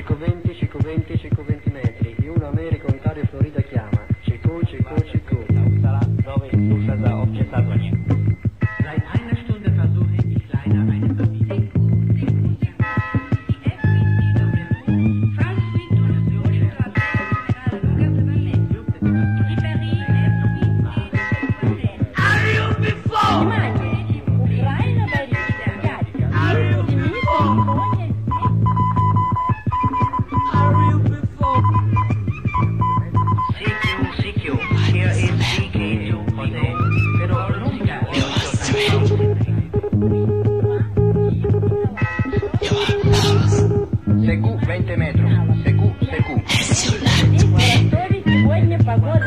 Cico 20, Cico 20, Cico 20 metri. EU, Amerika, Ontario, Florida chiama. Cico, Cico, Cico. Uppsala, Norwich, Lufthansa auf Czesadłać. Seit einer Stunde versuche ich leider eine Verbindung. Secu 20 metros. Secu. Сегодня погода.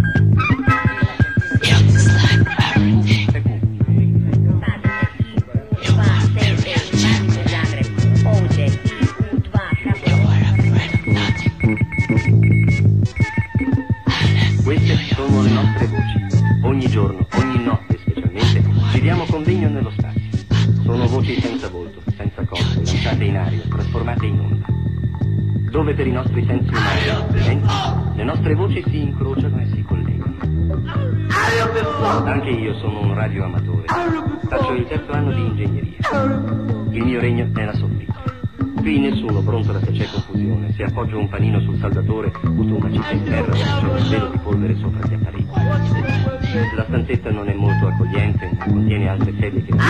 Queste sono le nostre voci. Ogni giorno, ogni notte specialmente, ci diamo convegno nello spazio. Sono voci senza volto, senza corpo, lanciate in aria, trasformate in onda. Dove per i nostri sensi umani, le nostre voci si incrociano e si collegano. Anche io sono un radioamatore. Faccio il terzo anno di ingegneria. Il mio regno è la soffitta. Qui nessuno brontola se c'è confusione. Se appoggio un panino sul saldatore, butto una cifra in terra o c'è un velo di polvere sopra gli apparecchi. La stanzetta non è molto accogliente, contiene altre sedie che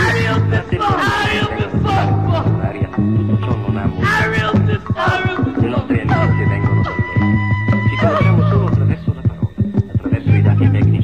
l'aria. Tutto ciò non ha molto. Le nostre amicizie vengono da lei. Ci conosciamo solo attraverso la parola, attraverso i dati tecnici.